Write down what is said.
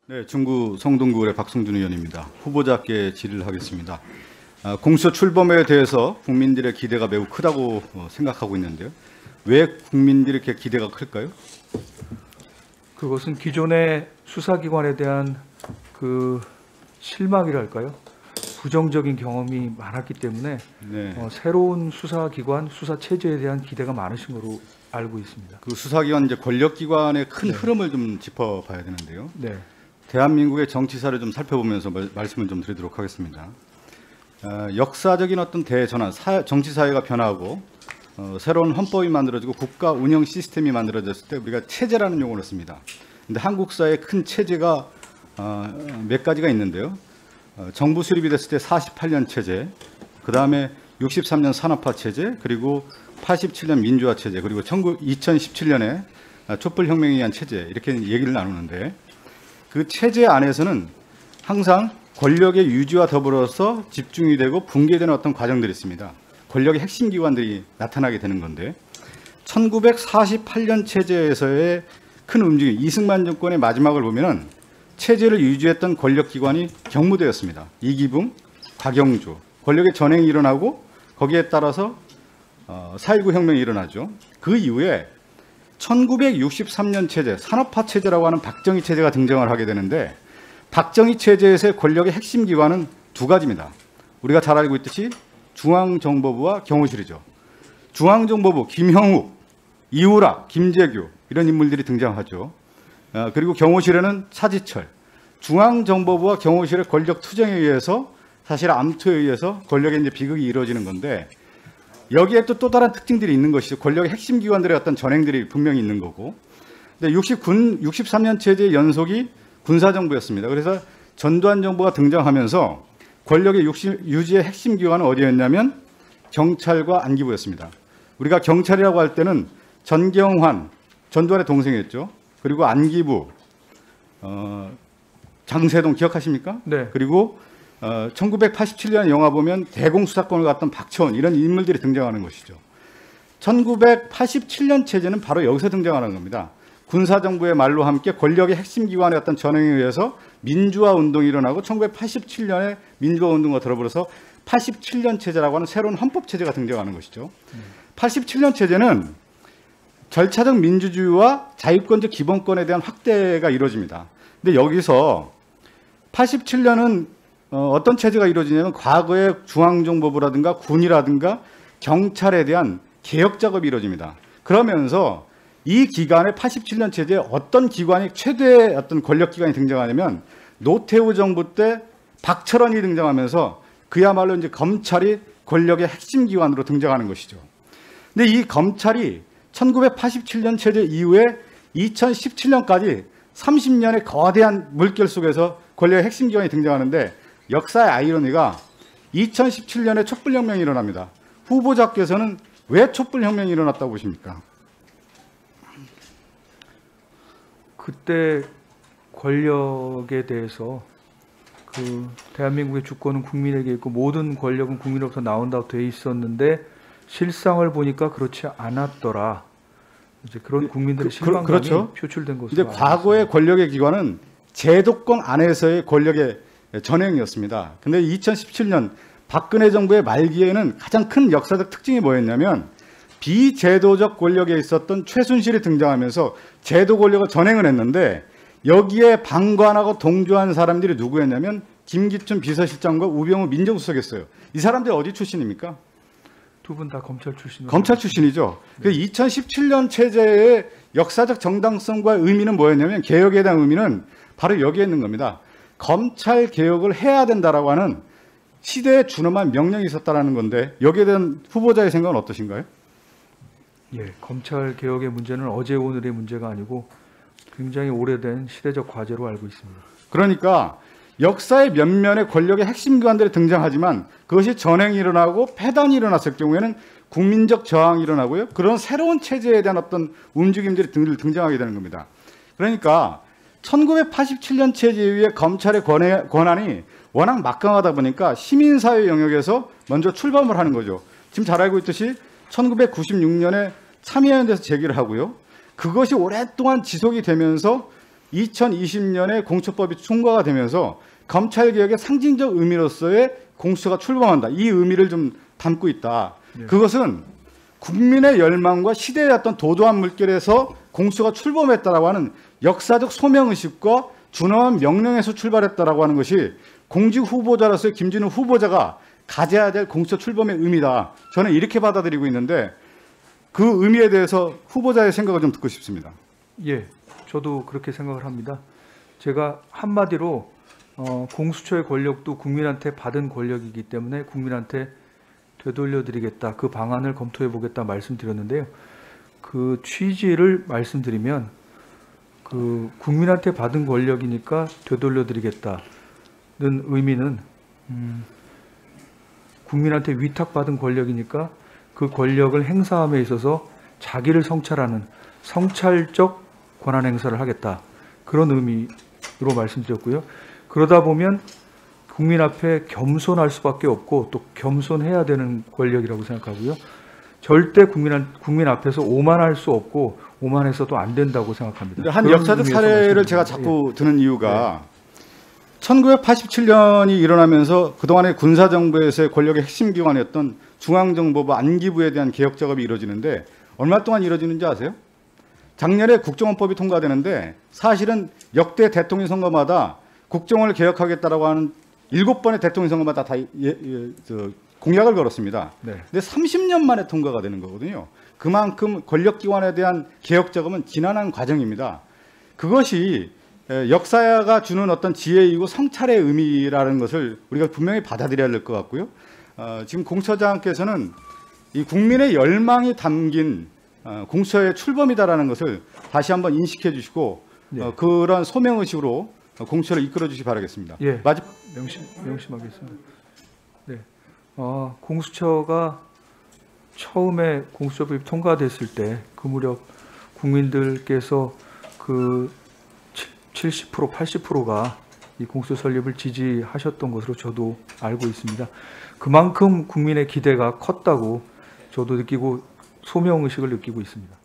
네, 중구 성동구의 박성준 의원입니다. 후보자께 질의를 하겠습니다. 공수처 출범에 대해서 국민들의 기대가 매우 크다고 생각하고 있는데요. 왜 국민들이 이렇게 기대가 클까요? 그것은 기존의 수사기관에 대한 그 실망이랄까요? 부정적인 경험이 많았기 때문에 네. 새로운 수사기관, 수사체제에 대한 기대가 많으신 거로 알고 있습니다. 그 수사기관 이제 권력기관의 큰 흐름을 좀 짚어봐야 되는데요. 네. 대한민국의 정치사를 좀 살펴보면서 말씀을 좀 드리도록 하겠습니다. 역사적인 어떤 대전환, 정치사회가 변하고 새로운 헌법이 만들어지고 국가 운영 시스템이 만들어졌을 때 우리가 체제라는 용어를 씁니다. 근데 한국 사회의 큰 체제가 몇 가지가 있는데요. 정부 수립이 됐을 때 48년 체제, 그 다음에 63년 산업화 체제, 그리고 87년 민주화 체제, 그리고 2017년에 촛불혁명에 의한 체제, 이렇게 얘기를 나누는데 그 체제 안에서는 항상 권력의 유지와 더불어서 집중이 되고 붕괴되는 어떤 과정들이 있습니다. 권력의 핵심 기관들이 나타나게 되는 건데 1948년 체제에서의 큰 움직임, 이승만 정권의 마지막을 보면은 체제를 유지했던 권력기관이 경무대였습니다. 이기붕, 박영주, 권력의 전횡이 일어나고 거기에 따라서 4.19 혁명이 일어나죠. 그 이후에 1963년 체제, 산업화 체제라고 하는 박정희 체제가 등장을 하게 되는데 박정희 체제에서의 권력의 핵심 기관은 두 가지입니다. 우리가 잘 알고 있듯이 중앙정보부와 경호실이죠. 중앙정보부 김형욱, 이우락, 김재규 이런 인물들이 등장하죠. 그리고 경호실에는 차지철, 중앙정보부와 경호실의 권력 투쟁에 의해서 사실 암투에 의해서 권력의 이제 비극이 이루어지는 건데 여기에 또 다른 특징들이 있는 것이죠. 권력의 핵심 기관들의 어떤 전횡들이 분명히 있는 거고. 근데 63년 체제의 연속이 군사정부였습니다. 그래서 전두환 정부가 등장하면서 권력의 유지의 핵심 기관은 어디였냐면 경찰과 안기부였습니다. 우리가 경찰이라고 할 때는 전경환, 전두환의 동생이었죠. 그리고 안기부, 장세동 기억하십니까? 네. 그리고 1987년 영화 보면 대공수사권을 갖던 박처원 이런 인물들이 등장하는 것이죠. 1987년 체제는 바로 여기서 등장하는 겁니다. 군사정부의 말로 함께 권력의 핵심 기관의 어떤 전횡에 의해서 민주화 운동이 일어나고 1987년에 민주화 운동과 더불어서 87년 체제라고 하는 새로운 헌법 체제가 등장하는 것이죠. 87년 체제는 절차적 민주주의와 자유권적 기본권에 대한 확대가 이루어집니다. 근데 여기서 87년은 어떤 체제가 이루어지냐면 과거의 중앙정보부라든가 군이라든가 경찰에 대한 개혁 작업이 이루어집니다. 그러면서 이 기간에 87년 체제에 어떤 기관이 최대의 어떤 권력 기관이 등장하냐면 노태우 정부 때 박철원이 등장하면서 그야말로 이제 검찰이 권력의 핵심 기관으로 등장하는 것이죠. 근데 이 검찰이 1987년 체제 이후에 2017년까지 30년의 거대한 물결 속에서 권력의 핵심 기관이 등장하는데 역사의 아이러니가 2017년에 촛불혁명이 일어납니다. 후보자께서는 왜 촛불혁명이 일어났다고 보십니까? 그때 권력에 대해서 그 대한민국의 주권은 국민에게 있고 모든 권력은 국민으로부터 나온다고 돼 있었는데 실상을 보니까 그렇지 않았더라. 이제 그런 국민들의 실망감이 그렇죠. 표출된 것으로. 근데 과거의 권력의 기관은 제도권 안에서의 권력의 전횡이었습니다. 근데 2017년 박근혜 정부의 말기에는 가장 큰 역사적 특징이 뭐였냐면 비제도적 권력에 있었던 최순실이 등장하면서 제도 권력을 전횡을 했는데 여기에 방관하고 동조한 사람들이 누구였냐면 김기춘 비서실장과 우병우 민정수석이었어요. 이 사람들이 어디 출신입니까? 두 분 다 검찰 출신으로. 검찰 출신이죠. 네. 2017년 체제의 역사적 정당성과 의미는 뭐였냐면 개혁에 대한 의미는 바로 여기에 있는 겁니다. 검찰 개혁을 해야 된다라고 하는 시대에 준엄한 명령이 있었다라는 건데 여기에 대한 후보자의 생각은 어떠신가요? 예, 검찰 개혁의 문제는 어제 오늘의 문제가 아니고 굉장히 오래된 시대적 과제로 알고 있습니다. 그러니까 역사의 면면에 권력의 핵심 기관들이 등장하지만 그것이 전횡이 일어나고 폐단이 일어났을 경우에는 국민적 저항이 일어나고요. 그런 새로운 체제에 대한 어떤 움직임들이 등장하게 되는 겁니다. 그러니까 1987년 체제 이후에 검찰의 권한이 워낙 막강하다 보니까 시민사회 영역에서 먼저 출범을 하는 거죠. 지금 잘 알고 있듯이 1996년에 참여연대에서 제기를 하고요. 그것이 오랫동안 지속이 되면서 2020년에 공수처법이 통과가 되면서 검찰개혁의 상징적 의미로서의 공수처가 출범한다. 이 의미를 좀 담고 있다. 네. 그것은 국민의 열망과 시대의 어떤 도도한 물결에서 공수처가 출범했다라고 하는 역사적 소명의식과 준엄한 명령에서 출발했다라고 하는 것이 공직 후보자로서의 김진우 후보자가 가져야 될 공수처 출범의 의미다. 저는 이렇게 받아들이고 있는데 그 의미에 대해서 후보자의 생각을 좀 듣고 싶습니다. 예, 저도 그렇게 생각을 합니다. 제가 한마디로 공수처의 권력도 국민한테 받은 권력이기 때문에 국민한테 되돌려드리겠다, 그 방안을 검토해보겠다 말씀드렸는데요. 그 취지를 말씀드리면 그 국민한테 받은 권력이니까 되돌려드리겠다는 의미는 국민한테 위탁받은 권력이니까 그 권력을 행사함에 있어서 자기를 성찰하는 성찰적 권한 행사를 하겠다, 그런 의미로 말씀드렸고요. 그러다 보면 국민 앞에 겸손할 수밖에 없고 또 겸손해야 되는 권력이라고 생각하고요. 절대 국민 앞에서 오만할 수 없고 오만해서도 안 된다고 생각합니다. 한 역사적 사례를 제가 자꾸 드는 이유가 1987년이 일어나면서 그동안의 군사정부에서의 권력의 핵심 기관이었던 중앙정보부 안기부에 대한 개혁 작업이 이루어지는데 얼마 동안 이루어지는지 아세요? 작년에 국정원법이 통과되는데 사실은 역대 대통령 선거마다 국정원을 개혁하겠다라고 하는 7번의 대통령 선거마다 다 공약을 걸었습니다. 네. 근데 30년 만에 통과가 되는 거거든요. 그만큼 권력기관에 대한 개혁 작업은 지난한 과정입니다. 그것이 역사가 주는 어떤 지혜이고 성찰의 의미라는 것을 우리가 분명히 받아들여야 될 것 같고요. 지금 공수처장께서는 이 국민의 열망이 담긴 공수처의 출범이다라는 것을 다시 한번 인식해 주시고 네. 그런 소명의식으로 공수처를 이끌어 주시기 바라겠습니다. 예, 마지막 명심하겠습니다. 네, 공수처가 처음에 공수처법이 통과됐을 때 그 무렵 국민들께서 그 70%, 80%가 이 공수처 설립을 지지하셨던 것으로 저도 알고 있습니다. 그만큼 국민의 기대가 컸다고 저도 느끼고 소명의식을 느끼고 있습니다.